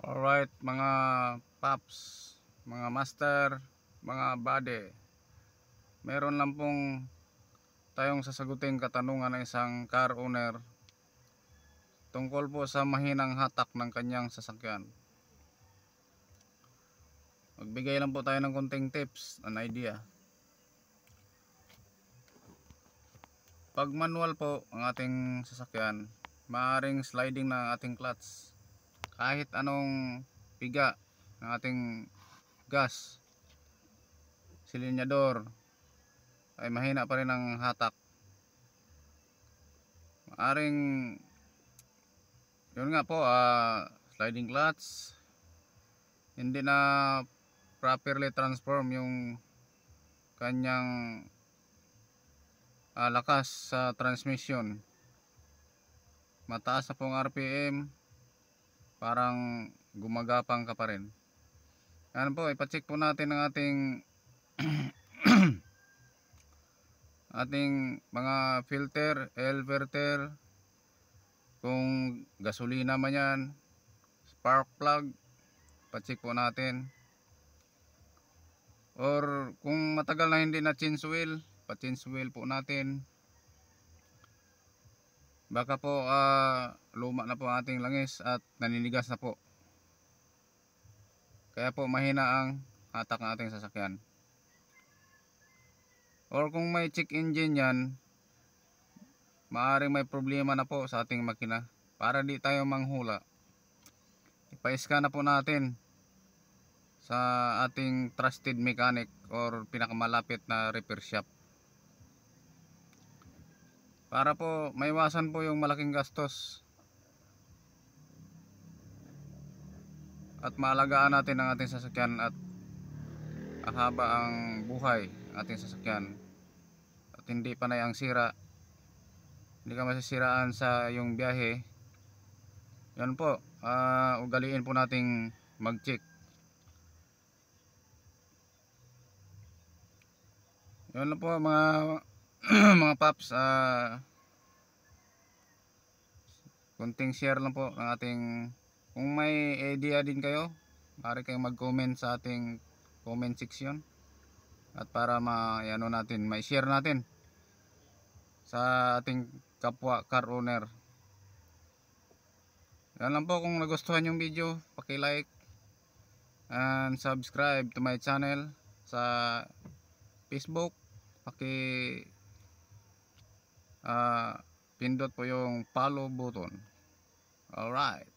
Alright mga paps, mga master, mga buddy, meron lang pong tayong sasaguting katanungan ng isang car owner tungkol po sa mahinang hatak ng kanyang sasakyan. Magbigay lang po tayo ng konting tips and idea. Pag manual po ang ating sasakyan, maaaring sliding na ang ating clutch. Kahit anong piga ng ating gas, silinyador, ay mahina pa rin ang hatak. Maaring yun nga po, sliding clutch, hindi na properly transform yung kanyang lakas sa transmission. Mataas na pong RPM, parang gumagapang ka pa rin. Yan po, ipacheck po natin ang ating ating mga filter, air filter, kung gasolina man yan, spark plug, pacheck po natin. Or kung matagal na hindi na change oil, pa-change oil po natin. Baka po luma na po ang ating langis at naninigas na po, kaya po mahina ang hatak ng ating sasakyan. Or kung may check engine yan, maaaring may problema na po sa ating makina. Para di tayo manghula, ipa-scan na po natin sa ating trusted mechanic or pinakamalapit na repair shop, para po maiwasan po yung malaking gastos at maalagaan natin ang ating sasakyan at haba ang buhay ng ating sasakyan at hindi panay ang sira, hindi ka masisiraan sa iyong biyahe. Yan po, ugaliin po nating mag-check. Yan lang po mga mga paps, kunting share lang po ng ating. Kung may idea din kayo, maaari kayong mag-comment sa ating comment section, at para ma-ano natin, ma-share natin sa ating kapwa car owner. Yan lang po, kung nagustuhan yung video, paki-like and subscribe to my channel sa Facebook. Pindot po yung follow button. Alright.